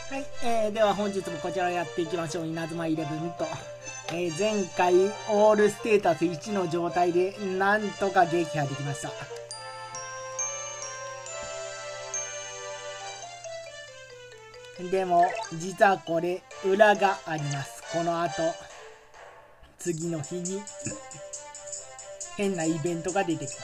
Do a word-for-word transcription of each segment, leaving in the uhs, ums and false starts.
はい、えー、では本日もこちらをやっていきましょう。稲妻イレブンと、えー、前回オールステータスいちの状態でなんとか撃破できました。でも実はこれ裏があります。この後次の日に変なイベントが出てきます。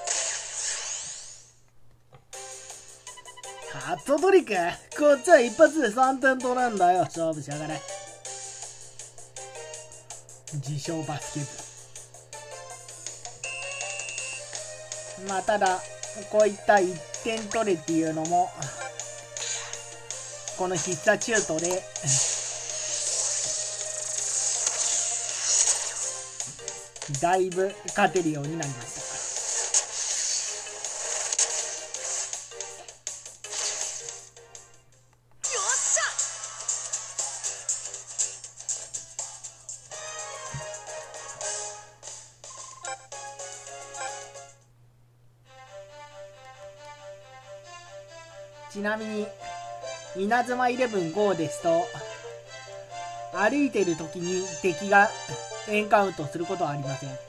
ハットトリック、こっちは一発でさんてん取るんだよ。勝負しやがれ。自称バスケ部。まあただこういったいってん取れっていうのもこの必殺シュートでだいぶ勝てるようになりました。ちなみに稲妻イレブンゴーですと歩いてる時に敵がエンカウントすることはありません。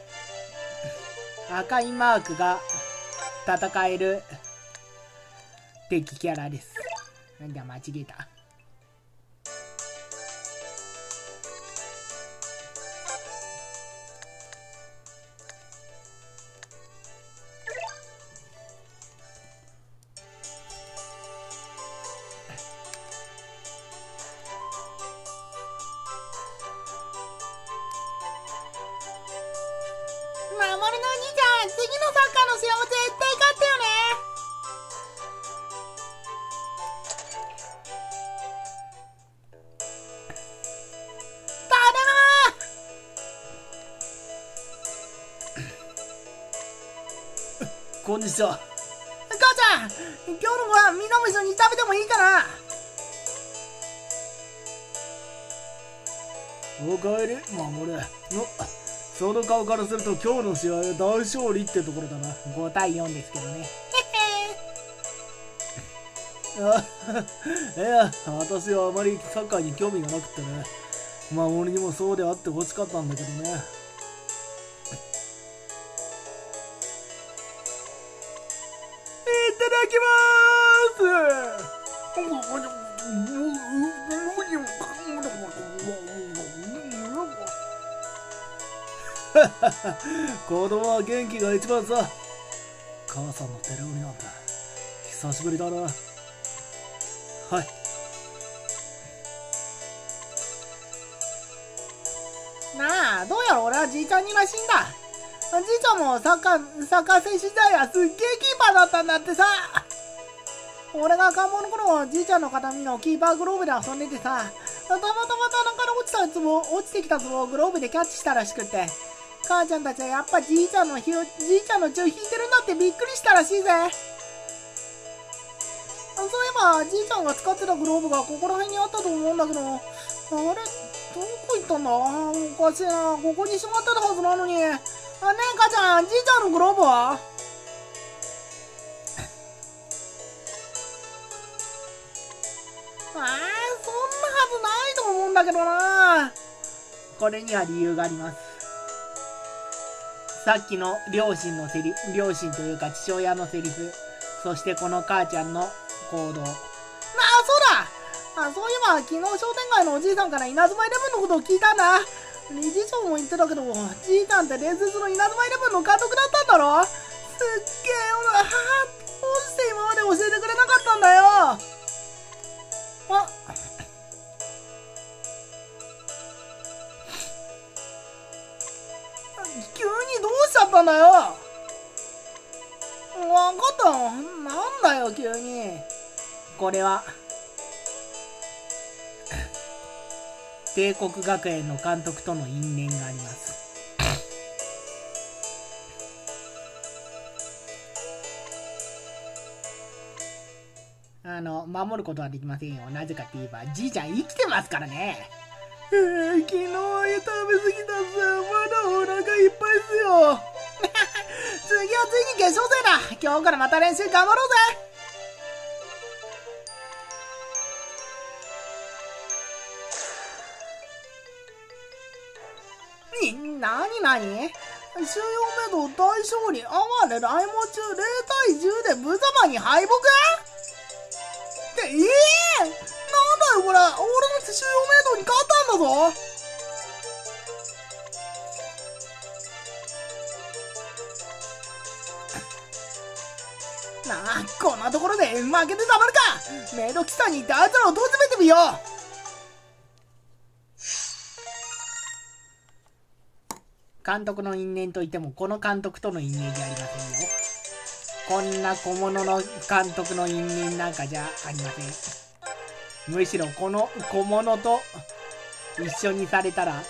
赤いマークが戦える敵キャラです。なんだ間違えた。こんにちは。母ちゃん、今日のご飯みんなも一緒に食べてもいいかな。おかえり、守る。その顔からすると今日の試合は大勝利ってところだな。ごたいよんですけどね。いや、私はあまりサッカーに興味がなくてね。守りにもそうであってほしかったんだけどね。子供は元気が一番さ。母さんの手料理なんて久しぶりだな。はい。なあ、どうやら俺はじいちゃんにらしいんだ。じいちゃんもサッカー、サッカー選手時代はすっげえキーパーだったんだってさ。俺が赤ん坊の頃、じいちゃんの形見のキーパーグローブで遊んでてさ、たまたま棚から落ちた壺、落ちてきた壺をグローブでキャッチしたらしくて、母ちゃんたちはやっぱじいちゃんのひじいちゃんの血を引いてるんだってびっくりしたらしいぜ。そういえばじいちゃんが使ってたグローブがここら辺にあったと思うんだけど、あれどこ行ったんだ。おかしいな、ここにしまってたはずなのに。あ、ねえ母ちゃん、じいちゃんのグローブは？ああ、そんなはずないと思うんだけどな。これには理由があります。さっきの両親のセリフ、両親というか父親のセリフ、そしてこの母ちゃんの行動。なあ、そうだ。あ、そういえば昨日商店街のおじいさんから稲妻イレブンのことを聞いたんだ。理事長も言ってたけど、じいちゃんって伝説の稲妻イレブンの監督だったんだろ。すっげえ、俺はどうして今まで教えてくれなかったんだよ。あ、急にどうしちゃったんだよ。わかった。なんだよ急に。これは帝国学園の監督との因縁があります。あの守ることはできませんよ。なぜかって言えばじいちゃん生きてますからね。えー、昨日食べ過ぎたぜ。まだお腹いっぱいっすよ。次はついに決勝戦だ。今日からまた練習頑張ろうぜ。 に、なになに収容メド大勝利、哀れ来門中れいたいじゅうで無様に敗北って、ええー、なんだよこれ、俺の収容メドに勝ったんだぞ。なあ、こんなところで負けてたまるか。メイド喫茶に行ってあいつらを問い詰めてみよう。監督の因縁といってもこの監督との因縁じゃありませんよ。こんな小物の監督の因縁なんかじゃありません。むしろこの小物と一緒にされたら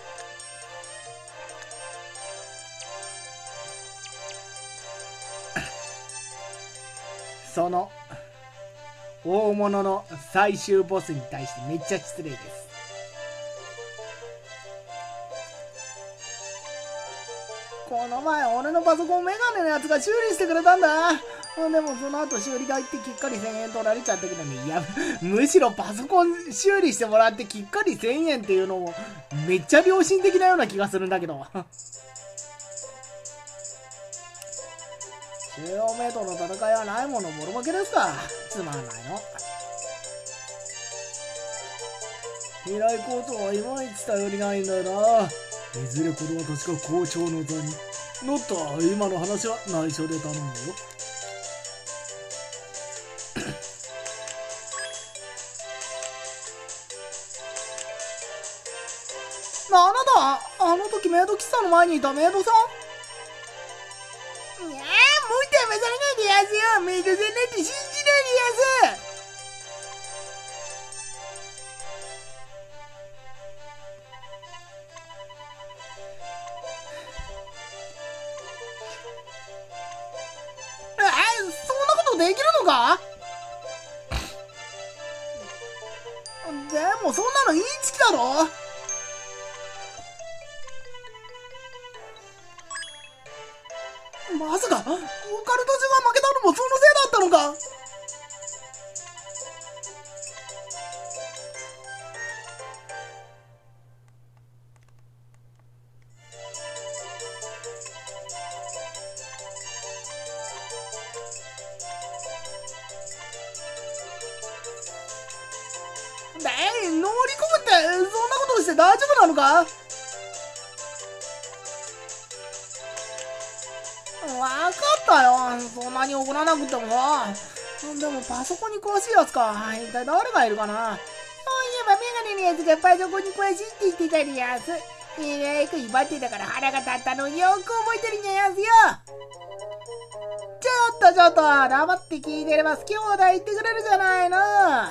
その大物の最終ボスに対してめっちゃ失礼です。この前俺のパソコンメガネのやつが修理してくれたんだ。でもその後修理代ってきっかりせんえん取られちゃったけどね。いや、むしろパソコン修理してもらってきっかりせんえんっていうのもめっちゃ良心的なような気がするんだけど。収容メイトの戦いはないものボロ負けですか。つまんないの。平井コートはいまいち頼りないんだよな。いずれ子供たちが校長の座に乗った。今の話は内緒で頼むよ。あなた、あの時メイド喫茶の前にいたメイドさん。いやー、もう騙されないでやすよ。メイドさんなんて信じないでやす。え、そんなことできるのか。でもそんなのインチキだろ。まさかオカルト中が負けたのもそのせいだったのか。で、乗り込むってそんなことして大丈夫なのか。わかったよ。そんなに怒らなくてもさ。でもパソコンに詳しいやつか。一体誰がいるかな。そういえばメガネのやつがパソコンに詳しいって言ってたりやす。意外と威張ってたから腹が立ったのをよく覚えてるんやすよ。ちょっとちょっと黙って聞いてれば好き放題言ってくれるじゃないの。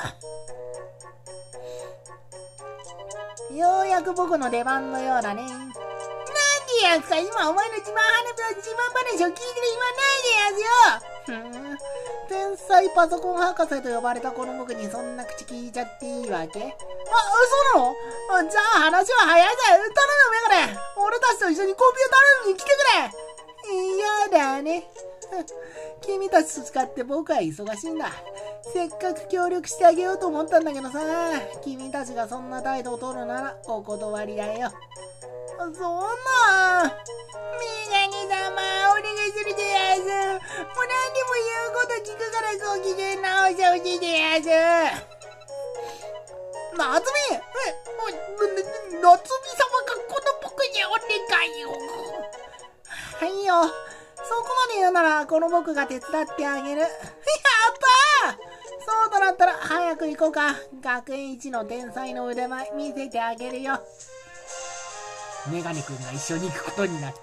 ようやく僕の出番のようだね。なんでやすか。今お前の自慢話自慢話を聞いてる暇ないでやすよ。天才パソコン博士と呼ばれたこの僕にそんな口聞いちゃっていいわけ。あ、そうなの。じゃあ話は早いぜ。頼むよメガネ。俺たちと一緒にコンピュータールームに来てくれ。嫌だね。君たちと使って僕は忙しいんだ。せっかく協力してあげようと思ったんだけどさ、君たちがそんな態度を取るならお断りだよ。そんな。メガネ様、お願いするでやす。もう何でも言うこと聞くからご機嫌直してほしいでやす。なつみ、え、なつみ様がこの僕にお願いを。はいよ。そこまで言うならこの僕が手伝ってあげる。やったー。そうとなったら早く行こうか。学園一の天才の腕前見せてあげるよ。メガネ君が一緒に行くことになった。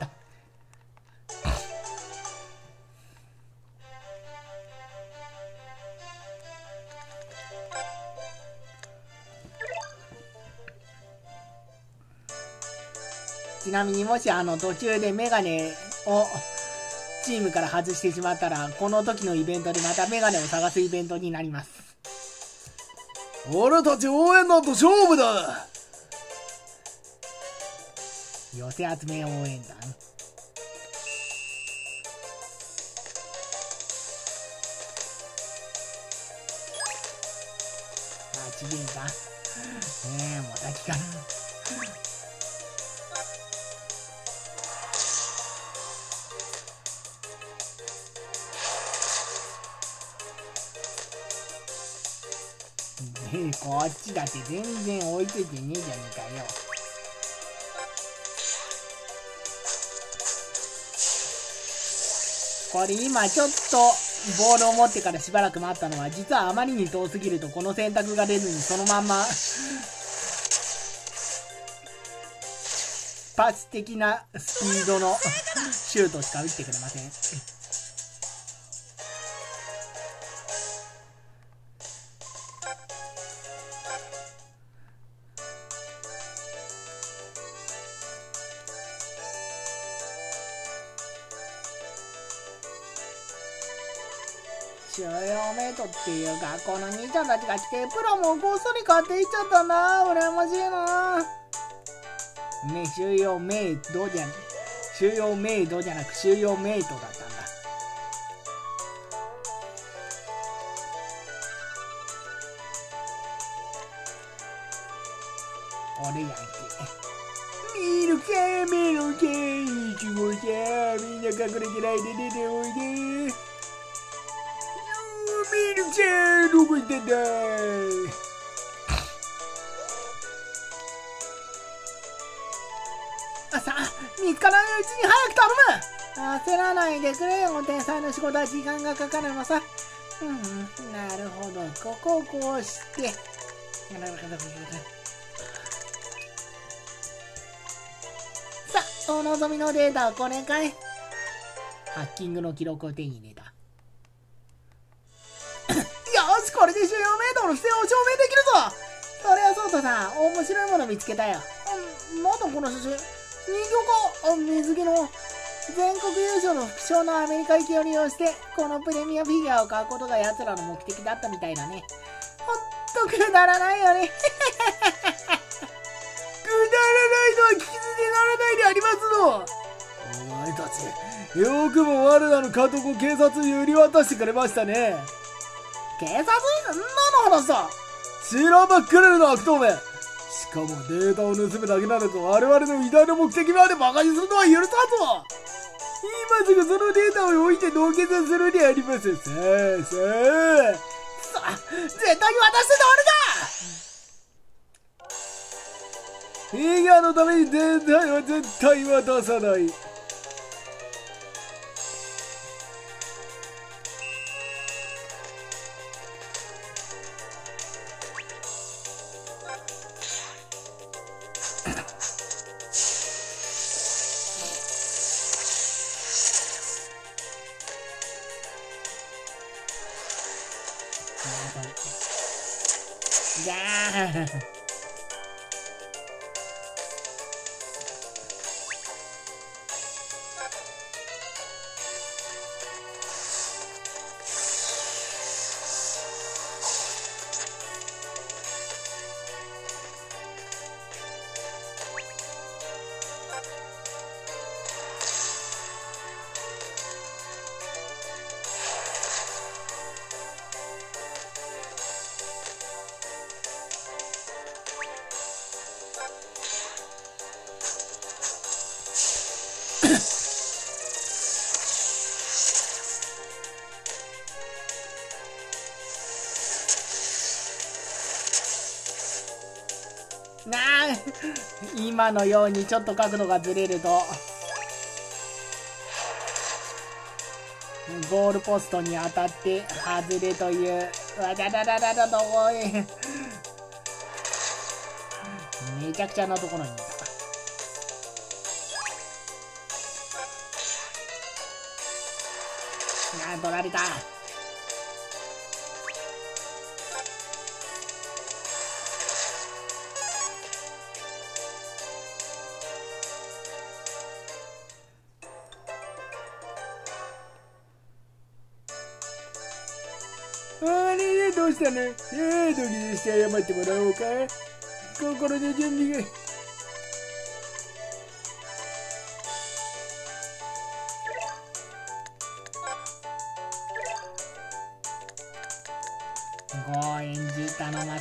ちなみにもしあの途中でメガネをチームから外してしまったら、この時のイベントでまたメガネを探すイベントになります。俺たち応援団と勝負だ。寄せ集め応援団。あ、ちげえか。ねえ、もう先かな。 こっちだって全然追いついてねえじゃねえかよ。これ今ちょっとボールを持ってからしばらく待ったのは、実はあまりに遠すぎるとこの選択が出ずにそのまんまパス的なスピードのシュートしか打ってくれません。収容メイトっていう学校の兄ちゃんたちが来て、プラモをこっそり買っていっちゃったんだ。羨ましいな。ね、収容メイトじゃん、収容メイトじゃなく収容メイトだったんだ。俺やんけ。見るか見るか、いちごちゃん、みんな隠れてないで出ておいで。ミルちゃん、どこ行ってんだい。あ、さあ、見つからないうちに早く頼む。焦らないでくれよ。天才の仕事は時間がかかるのさ。うん、なるほど。ここをこうして。さあ、お望みのデータはこれかい。ハッキングの記録を手に入れた。よし、これで収容メイトの不正を証明できるぞ。それはそうとさ、面白いもの見つけたよ。うん、なんだこの写真。人形か。あ、水着の全国優勝の副賞のアメリカ行きを利用してこのプレミアフィギュアを買うことが奴らの目的だったみたいだね。ほんとくだらないよね。くだらないのは聞き捨てならないでありますの。お前たちよくも我らの監督を警察に売り渡してくれましたね。警察？何の話だ。知らばっかりの悪党め。しかもデータを盗むだけなどと我々の偉大な目的まで馬鹿にするのは許さんぞ。今すぐそのデータを置いて同決するであります。さあさあ、さあ絶対に渡してたまるか。フィギュアのためにデータは絶対渡さない。じゃあなあ、今のようにちょっと角度がずれるとゴールポストに当たって外れというわだだだだだとこいめちゃくちゃなところにいた。あー取られた。あれどうしたの。ええ、土下座して謝ってもらおうか。心の準備が。ごえんじ頼ます。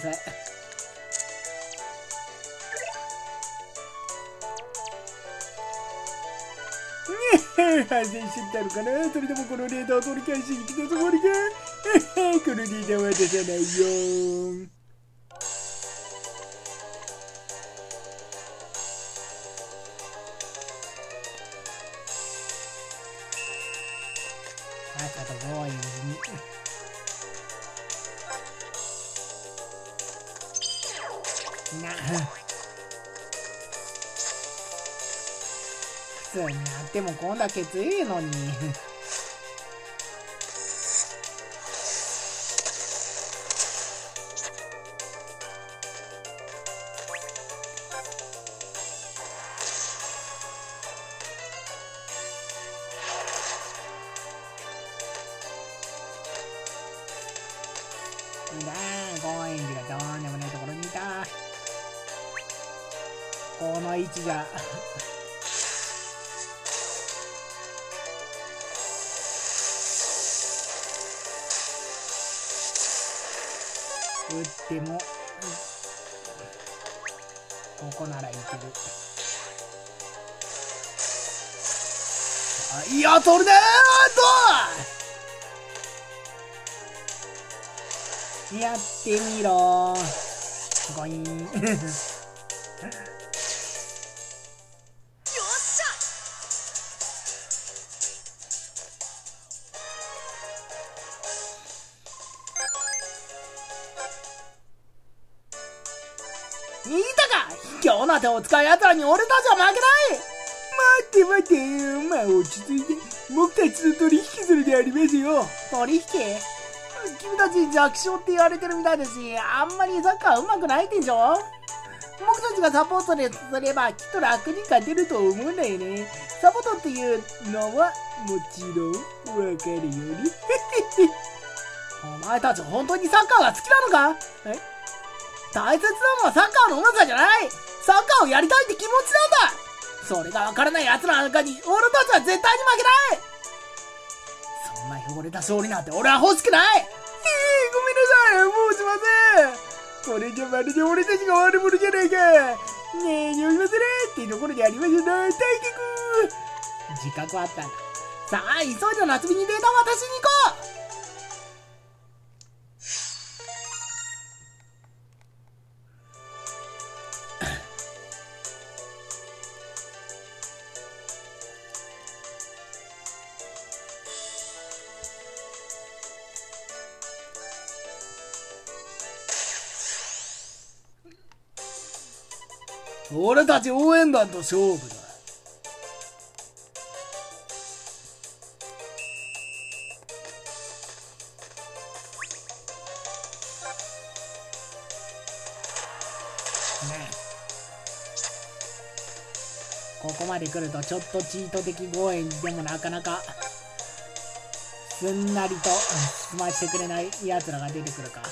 反省してきたのかな。それでもこのデータを取り返しに来たつもりか。このデータは渡さないよ。 赤とゴーイングにな普通にやってもこんだけ強いのにいいなあ、ゴーイングがどうでもないところにいた。この位置じゃ打っても、ここならいける。あ、いや、取るねーとやってみろー。ゴイーン見たか、卑怯な手を使う奴らに俺たちは負けない。待って待って、まあ落ち着いて、僕たちと取引するでありますよ。取引？君たち弱小って言われてるみたいだし、あんまりサッカー上手くないでしょ。僕たちがサポートですればきっと楽に勝てると思うんだよね。サポートっていうのはもちろんわかるよねお前たち本当にサッカーが好きなのか？え大切なのはサッカーの上手さじゃない。サッカーをやりたいって気持ちなんだ。それがわからない奴らなんかに俺たちは絶対に負けない。そんな汚れた勝利なんて俺は欲しくない。えー、ごめんなさい、もうしません。これじゃまるで俺たちが悪者じゃないか。ねえ、読みますねっていうところでありましょうな。対局自覚はあったんだ。さあ、急いで夏美にデータを渡しに行こう。俺たち応援団と勝負だ。ねえ、ここまで来るとちょっとチート的応援でもなかなかすんなりと済ましてくれない奴らが出てくるか。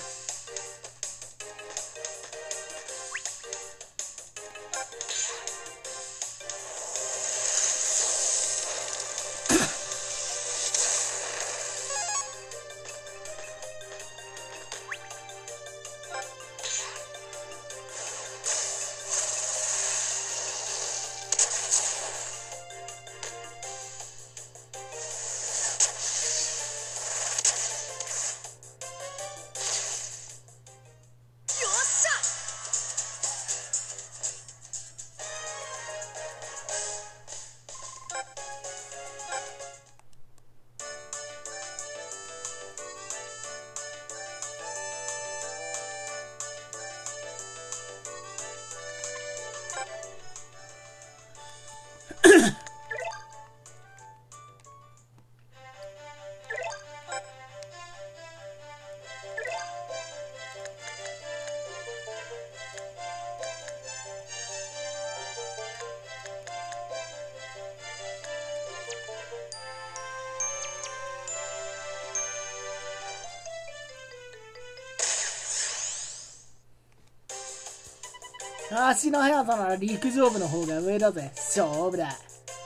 足の速さなら陸上部の方が上だぜ。勝負だ。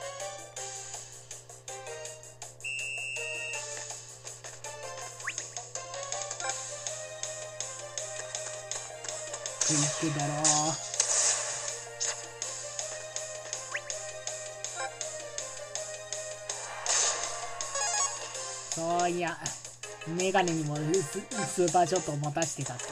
クイックだろう。そういや、メガネにもス、スーパーショットを持たしてたって。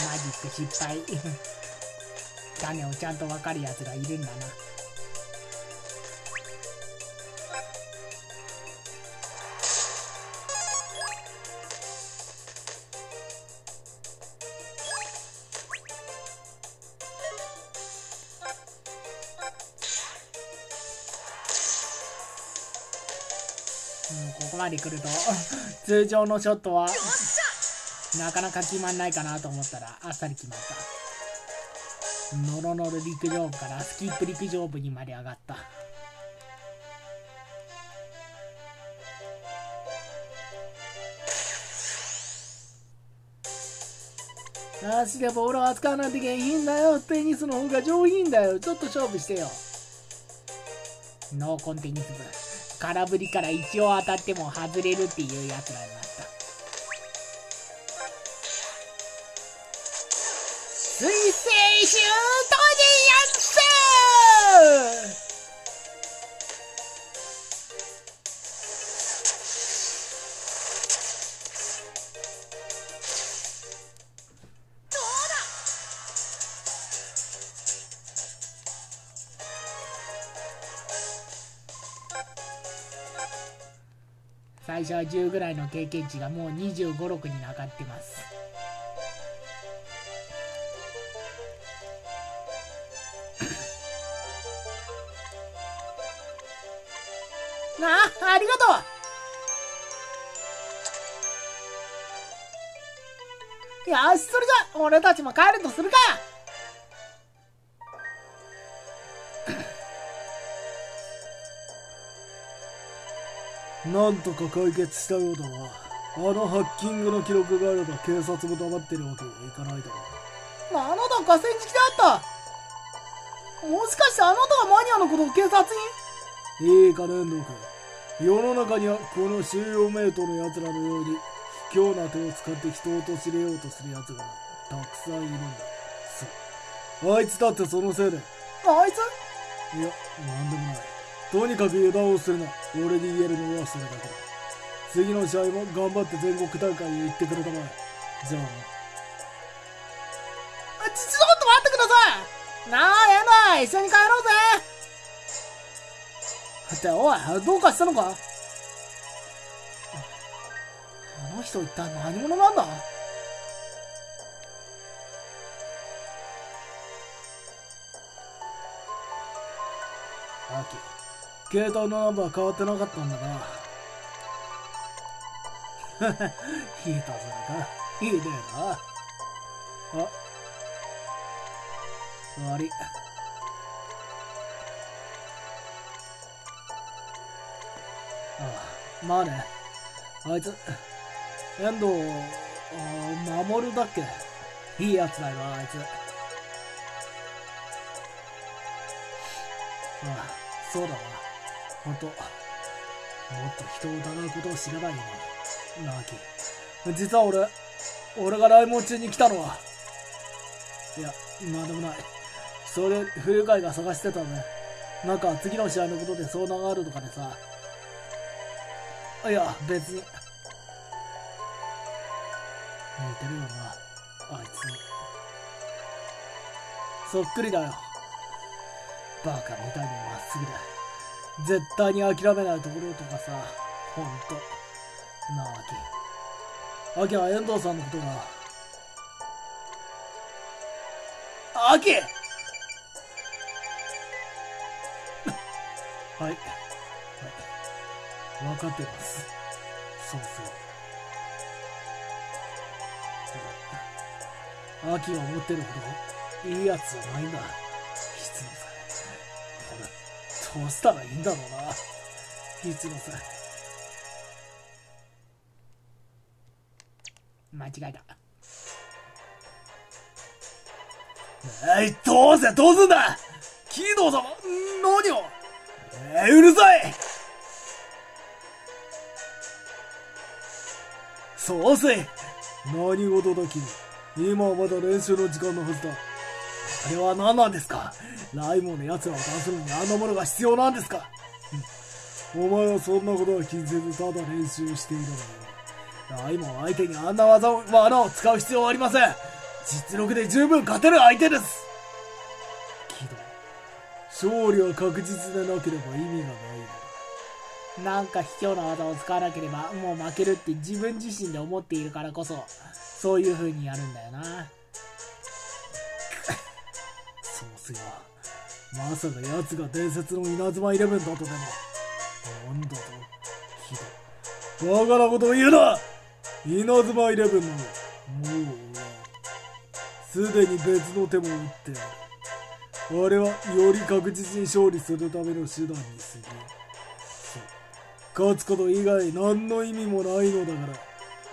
マジック失敗。種をちゃんと分かるやつがいるんだな。うん、ここまで来ると通常のショットはなかなか決まんないかなと思ったらあっさり決まった。ノロノロ陸上部からスキップ陸上部にまで上がった。足でボールを扱わないといけないんだよ。テニスの方が上品だよ。ちょっと勝負してよ。ノーコンテニス部。空振りから一応当たっても外れるっていうやつらになった。水星シュートでやんす最初はじゅうぐらいの経験値がもうにじゅうご、ろくに上がってます。なあ、ありがとう。よし、それじゃ俺たちも帰るとするか。 なんとか解決したようだが、あのハッキングの記録があれば警察も黙ってるわけにはいかないだろう。あなた河川敷であった。もしかしてあなたがマニアのことを警察に。いいか遠藤君、世の中にはこの収容メイトのやつらのように卑怯な手を使って人を陥れようとするやつがたくさんいるんだ。そう、あいつだってそのせいで。 あいつ？ いや、なんでもない。とにかく油断をするな。俺に言えるのはそれだけだ。次の試合も頑張って全国大会へ行ってくれたまえ。じゃあな。 ちょっと待ってください。なあ、えな、一緒に帰ろうぜ。っておい、どうかしたのか。あの人一体何者なんだ。 アキ、携帯のナンバー変わってなかったんだな。いたずらか。いいねえな。あ、悪い。ああ、まあね。あいつ、遠藤、守るだっけ。いいやつだよな、あいつ。ああ、そうだな。ほんと、もっと人を疑うことを知らないように。なあき。実は俺、俺が来門中に来たのは、いや、なんでもない。それ、不愉快が探してたね。なんか次の試合のことで相談があるとかでさ。いや、別に。似てるよな、あいつに。そっくりだよ。バカみたいにまっすぐだ。絶対に諦めないところとかさ、ほんと。なあ、アキ。アキは遠藤さんのことが。アキはい。はい。分かってます。そうそう。アキが思ってるほどいいやつじゃないんだ。失礼さ。俺、どうしたらいいんだろうな。失礼さ。 間違えた。 えい、どうせどうすんだ。キードウ様、何を。えー、うるさい。そうせい。何事だ君。今はまだ練習の時間のはずだ。あれは何なんですか。ライモンの奴らを倒すのにあんなものが必要なんですか。お前はそんなことは気にせずただ練習しているのだ。ライモン相手にあんな技を、罠を使う必要はありません。 実力で十分勝てる相手です。けど、勝利は確実でなければ意味がないのだ。 なんか卑怯な技を使わなければもう負けるって自分自身で思っているからこそ、そういう風にやるんだよな。 そうすよ。まさか奴が伝説の稲妻イレブンだとでも。なんだと。ひどい。バカなことを言うな。稲妻イレブンの、もう、すでに別の手も打ってある。あれはより確実に勝利するための手段に過ぎ。勝つこと以外何の意味もないのだから。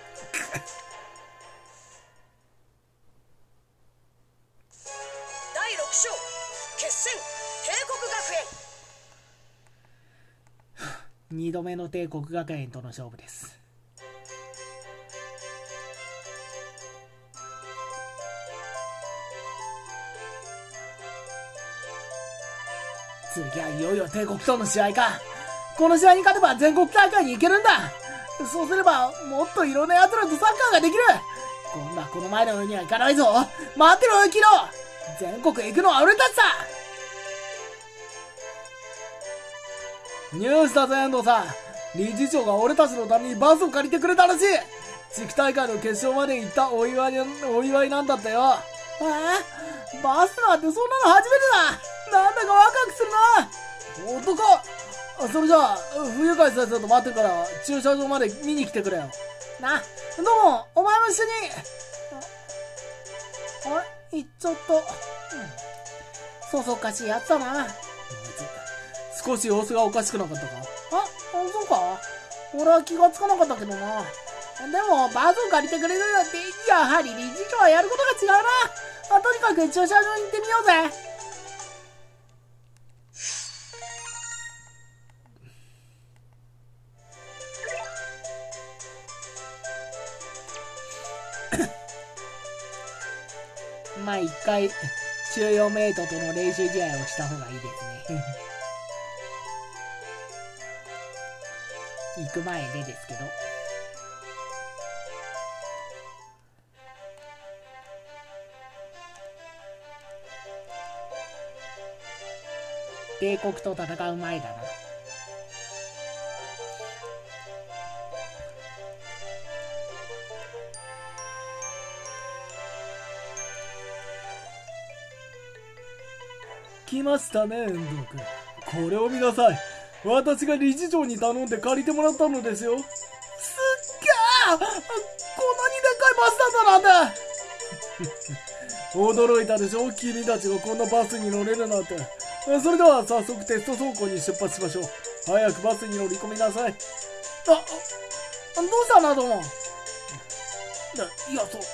だいろく章決戦帝国学園。 にどめの帝国学園との勝負です。次はいよいよ帝国との試合か。この試合に勝てば全国大会に行けるんだ。そうすればもっといろんな奴らとサッカーができる。今度はこの前のようにはいかないぞ。待ってろよキロ。全国へ行くのは俺たちだ。 ニュースだぜ遠藤さん。理事長が俺たちのためにバスを借りてくれたらしい。地区大会の決勝まで行ったお祝いお祝いなんだってよ。 えー、バスなんてそんなの初めてだ。なんだかワクワクするな。 本当か。それじゃあ冬海先生と待ってるから駐車場まで見に来てくれよ。 な、どうもお前も一緒に。あれ行っちゃった、うん、そうそうおかしいやつだな。 少し様子がおかしくなかったか。 あ、そうか。俺は気がつかなかったけどな。でもバスを借りてくれるなんてやはり理事長はやることが違うな。あ、とにかく駐車場に行ってみようぜ。まあ一回中庸メイトとの練習試合をした方がいいですね。行く前でですけど。帝国と戦う前だな。 来ましたね、遠藤君。これを見なさい。私が理事長に頼んで借りてもらったのですよ。 すっげー、こんなにでっかいバスだったなんて。 驚いたでしょ、君たちがこんなバスに乗れるなんて。それでは早速テスト走行に出発しましょう。早くバスに乗り込みなさい。 あ、どうしたんだと思う。 いや、そう、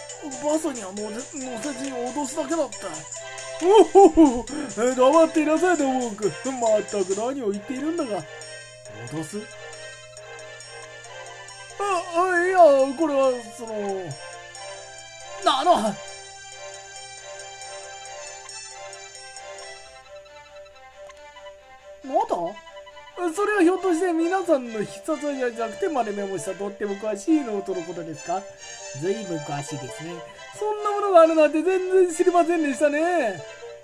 バスには乗せ、乗せずに脅すだけだった。おほほ、黙っていなさい、ドモン君。まったく何を言っているんだが。脅す？あ、あ、いや、これは、その、 なあの、なんだ？ それはひょっとして皆さんの必殺や弱点までメモしたとっても詳しいノートのことですか？ ずいぶん詳しいですね。 そんなものがあるなんて全然知りませんでしたね。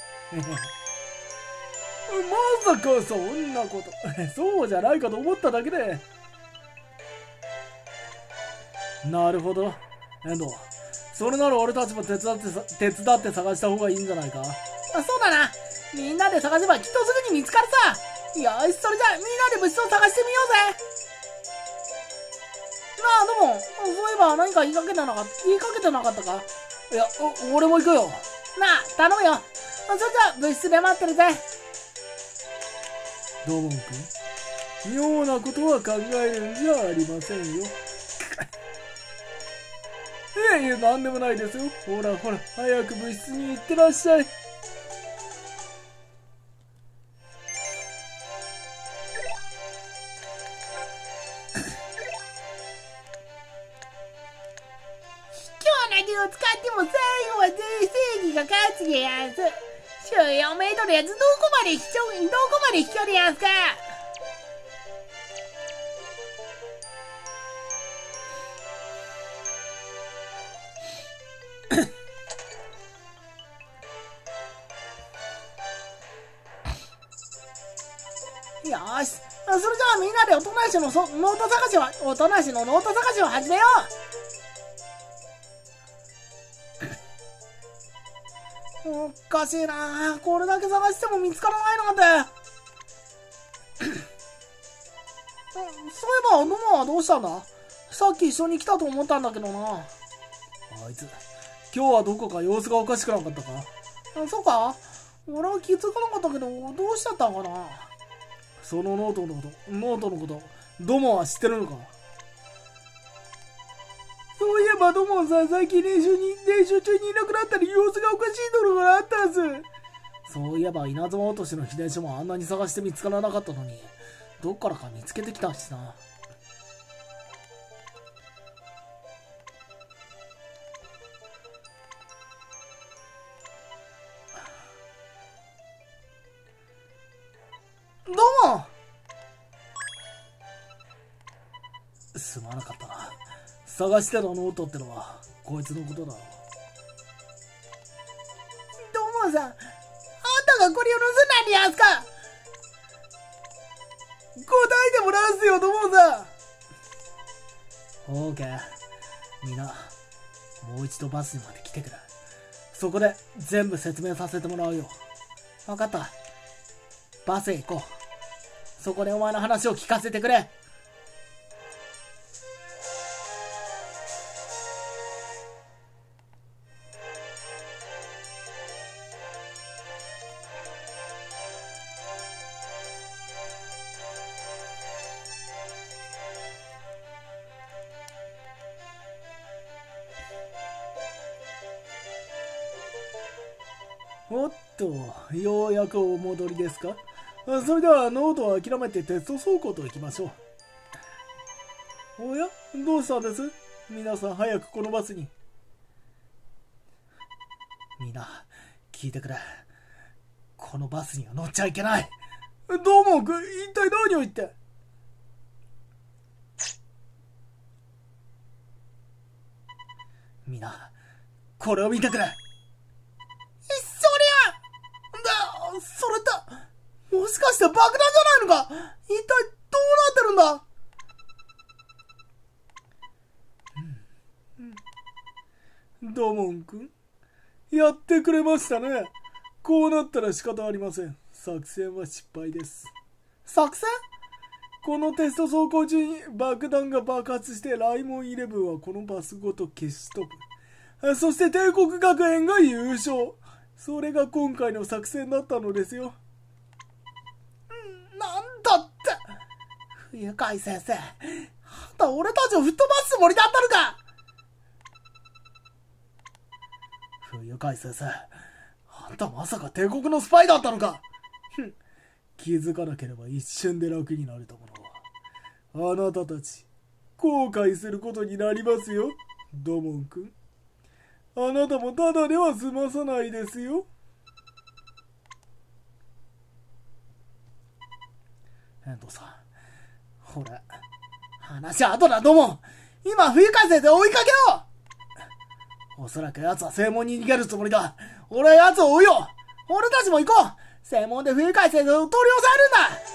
まさかそんなこと。そうじゃないかと思っただけで。なるほど。遠藤、それなら俺たちも手伝ってさ、手伝って探した方がいいんじゃないか？ あ、そうだな。みんなで探せばきっとすぐに見つかるさ。よし、それじゃあみんなで物質を探してみようぜ。なあ、どうも、そういえば何か言いかけてなかった、言いかけてなかったか？ いや、お、俺も行くよ。 なあ、頼むよ。それじゃあ物質で待ってるぜ。 ドモン君、妙なことは考えるんじゃありませんよ。いやいや、なんでもないですよ。ほらほら、早く部室に行ってらっしゃい。 を使っても最後は正義が勝つでやんす。中よんメートルやつどこまで飛距どこまで飛距離やんすか。 よーし、それじゃあみんなでおとなしのそノート探しを、おとなしのノート探しを始めよう。おかしいな、これだけ探しても見つからないのかって。そういえばノモはどうしたんだ？さっき一緒に来たと思ったんだけどな。 あいつ今日はどこか様子がおかしくなかったか？ そうか？俺は気づかなかったけど、どうしちゃったのかな。 そのノートのこと、ノートのこと、ドモは知ってるのか？ そういえばドモさ、最近練習に、練習中にいなくなったり様子がおかしいところがあったはず。 そういえば稲妻落としの秘伝書もあんなに探して見つからなかったのに、どっからか見つけてきたしな。 どうも。 すまなかったな。探してたノートってのはこいつのことだ。 どうもさん、あんたがこれを盗んだんでやんすか？答えてもらうんすよ、どうもさん。 オーケー。みんな、もう一度バスにまで来てくれ。そこで全部説明させてもらうよ。 わかった。 バスへ行こう。そこでお前の話を聞かせてくれ。おっと、ようやくお戻りですか？それではノートを諦めてテスト走行と行きましょう。おや、どうしたんです？皆さん早くこのバスに。みんな、聞いてくれ。このバスには乗っちゃいけない。 どうもくん、一体何を言って。 みんな、これを見てくれ。 それってもしかして爆弾じゃないのか？一体どうなってるんだ？ うん、ドモン君、やってくれましたね。こうなったら仕方ありません。作戦は失敗です。 作戦？ このテスト走行中に爆弾が爆発してライモンイレブンはこのバスごと消し飛ぶ。そして帝国学園が優勝。それが今回の作戦だったのですよ。 なんだって。不愉快先生、あんた俺たちを吹っ飛ばすつもりだったのか？ 不愉快先生、あんたまさか帝国のスパイだったのか？気づかなければ一瞬で楽になれたもの。あなたたち、後悔することになりますよ、ドモン君。あなたもただでは済まさないですよ。遠藤さん、ほら、 話は後だ、どうも。今、不愉快先生を追いかけよう。おそらく奴は正門に逃げるつもりだ。俺は奴を追うよ。 俺たちも行こう。正門で不愉快先生を取り押さえるんだ。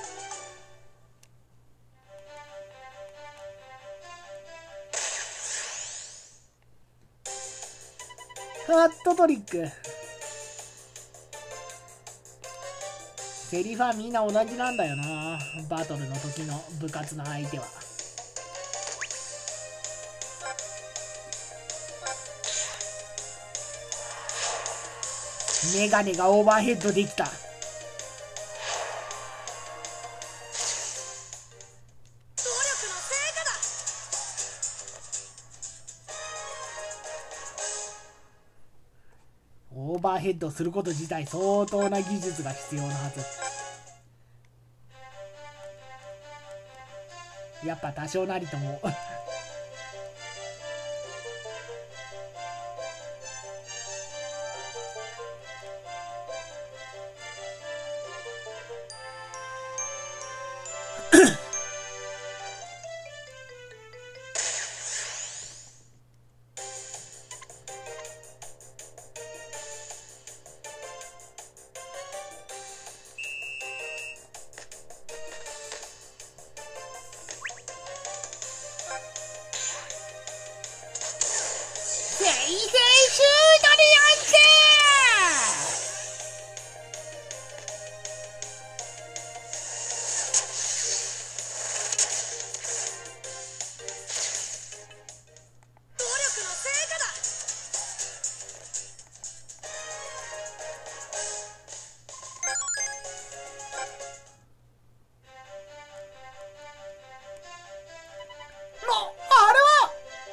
ハットトリック。セリフはみんな同じなんだよな。バトルの時の部活の相手は。メガネがオーバーヘッドできた。オーバーヘッドすること自体相当な技術が必要なはず。やっぱ多少なりとも水星シュートでやんせ努力の成果だ。 な、あれは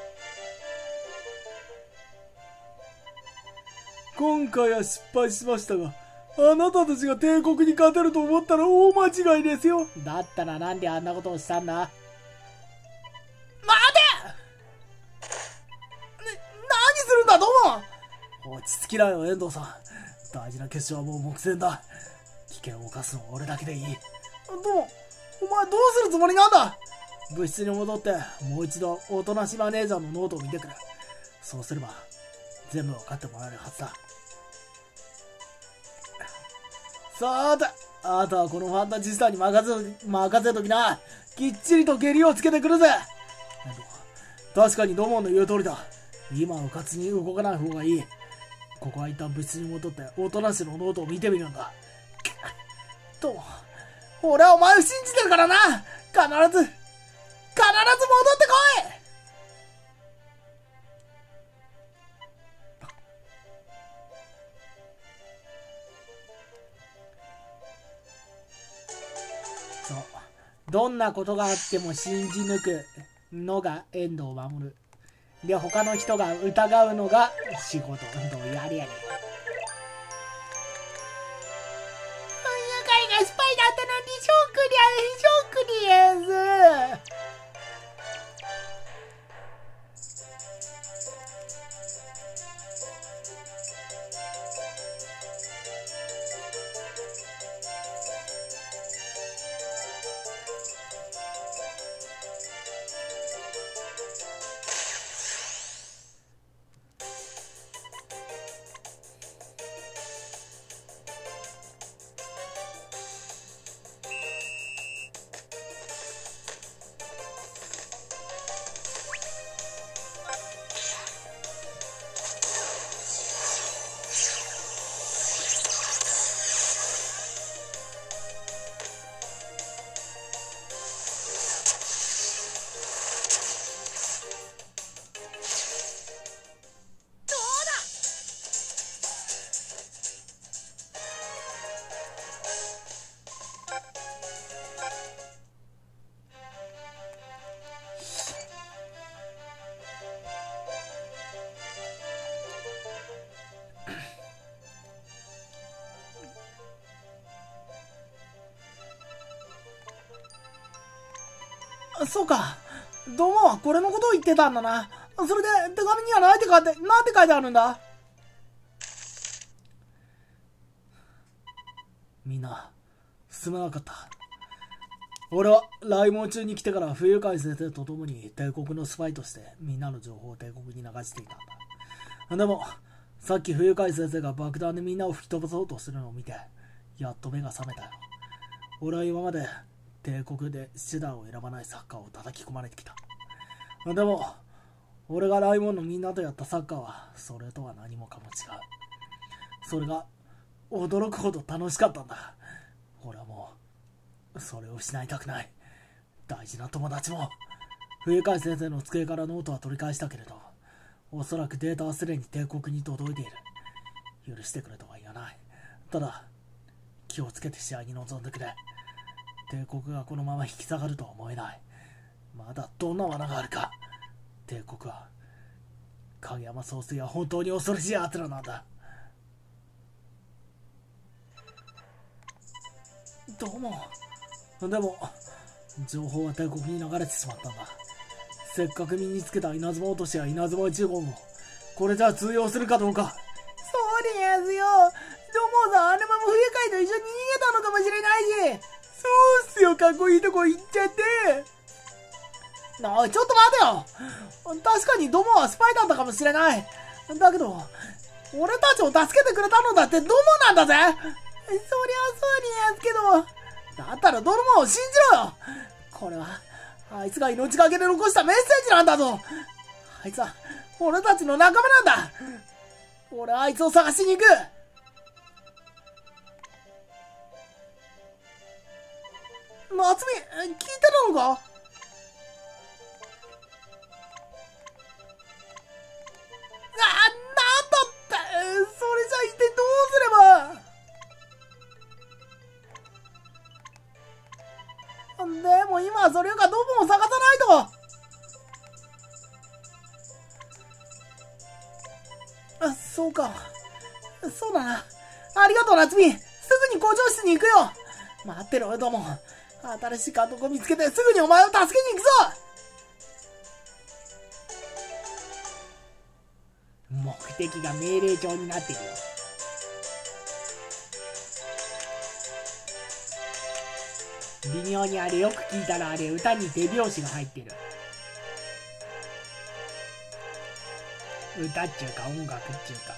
今回は失敗しましたが、あなたたちが帝国に勝てると思ったら大間違いですよ。だったらなんであんなことをしたんだ？ 待て、ね、何するんだドモ。 落ち着きなよ、遠藤さん。大事な決勝はもう目前だ。危険を冒すのは俺だけでいい。 ドモ、お前どうするつもりなんだ。 部室に戻って、もう一度、おとなしマネージャーのノートを見てくれ。そうすれば、全部分かってもらえるはずだ。さーて、あなたはこのファンタジスタに任せ、任せときな。きっちりと蹴りをつけてくるぜ。確かにドモンの言う通りだ。今はうかつに動かない方がいい。ここは一旦部室に戻って、おとなしのノートを見てみるんだ。 ドモ、俺はお前を信じてるからな。必ず、必ず戻ってこい。 そう。どんなことがあっても信じ抜くのが遠藤守。で、他の人が疑うのが仕事。どうやれやれ。 愉快なスパイだったなんてショックで、ショックでやす。そうか。ドモはこれのことを言ってたんだな。それで手紙には何て書いて、何て書いてあるんだ？ みんな、すまなかった。俺は来門中に来てから不愉快先生と共に帝国のスパイとしてみんなの情報を帝国に流していたんだ。でも、さっき不愉快先生が爆弾でみんなを吹き飛ばそうとするのを見て、やっと目が覚めたよ。俺は今まで帝国で手段を選ばないサッカーを叩き込まれてきた。でも、俺が来門のみんなとやったサッカーは、それとは何もかも違う。それが、驚くほど楽しかったんだ。俺はもう、それを失いたくない。大事な友達も。不愉快先生の机からノートは取り返したけれど、おそらくデータはすでに帝国に届いている。許してくれとは言わない。ただ、気をつけて試合に臨んでくれ。帝国がこのまま引き下がるとは思えない。まだどんな罠があるか。帝国は、影山総帥は本当に恐ろしい奴らなんだ。 どうも。 でも、情報は帝国に流れてしまったんだ。せっかく身につけた稲妻落としや稲妻いち号も、これじゃ通用するかどうか。 そうでやすよ。どうもさ、あのまま不愉快と一緒に逃げたのかもしれないし。 そうっすよ、かっこいいとこ行っちゃって。 おい、ちょっと待てよ。確かにドモはスパイだったかもしれない。だけど、俺たちを助けてくれたのだってドモなんだぜ。そりゃそうにやすけど、だったらドモを信じろよ。これは、あいつが命がけで残したメッセージなんだぞ。あいつは、 俺たちの仲間なんだ。俺はあいつを探しに行く。夏美、聞いてたのか？あ、なんだって、それじゃ一体どうすれば。でも今はそれよかどこも探さないと。あ、そうか。そうだな。ありがとう、夏美。すぐに校長室に行くよ。待ってろよ、どうも。新しい監督を見つけてすぐにお前を助けに行くぞ。目的が命令帳になってるよ。微妙にあれよく聞いたらあれ歌に手拍子が入ってる。歌っちゅうか音楽っちゅうか。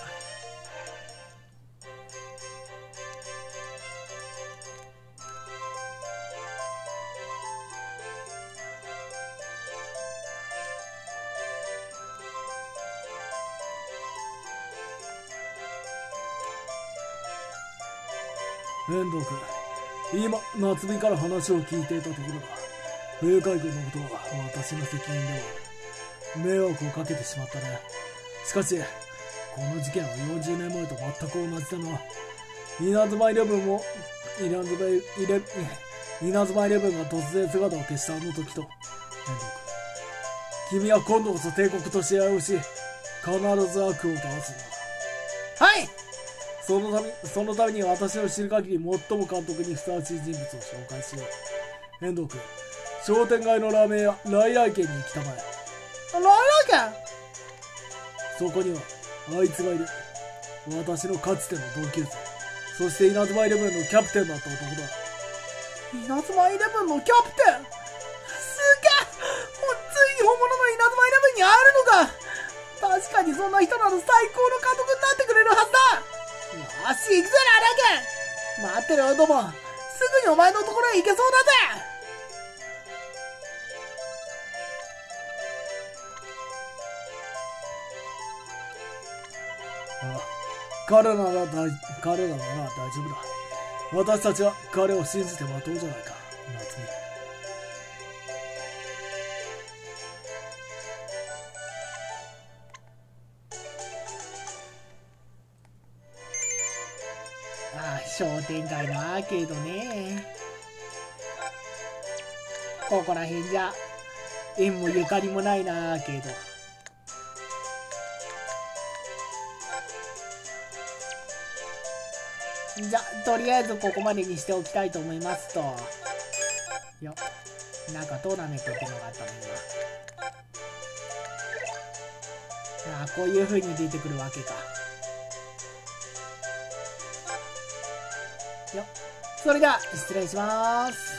遠藤君、今夏美から話を聞いていたところだ。冥界軍のことは私の責任ではある。迷惑をかけてしまったね。しかしこの事件はよんじゅうねんまえと全く同じだな。稲妻イレブンも稲妻イレ稲妻イレブンが突然姿を消したあの時と、遠藤君、君は今度こそ帝国と試合をし必ず悪を倒すんだ。 はい。 そのため、そのために私の知る限り最も監督にふさわしい人物を紹介しよう。遠藤君、商店街のラーメン屋、来来軒に来たまえ。 来来軒？ そこには、あいつがいる。私のかつての同級生。そして稲妻イレブンのキャプテンだった男だ。 稲妻イレブンのキャプテン？すげえ！ついに本物の稲妻イレブンに会えるのか。確かにそんな人なら最高の監督になってくれるはずだ。よし、行くぜ、ララケン。待ってろよ、ども。すぐにお前のところへ行けそうだぜ。 ああ、彼なら大、彼らなら大丈夫だ。私たちは彼を信じて待とうじゃないか、夏美。 ああ、商店街のアーケードね。ここら辺じゃ縁もゆかりもないな、アーケード。じゃ、とりあえずここまでにしておきたいと思いますと。よっ、なんかトーナメントってのがあったの今。ああ、こういう風に出てくるわけか。よっ、それでは失礼します。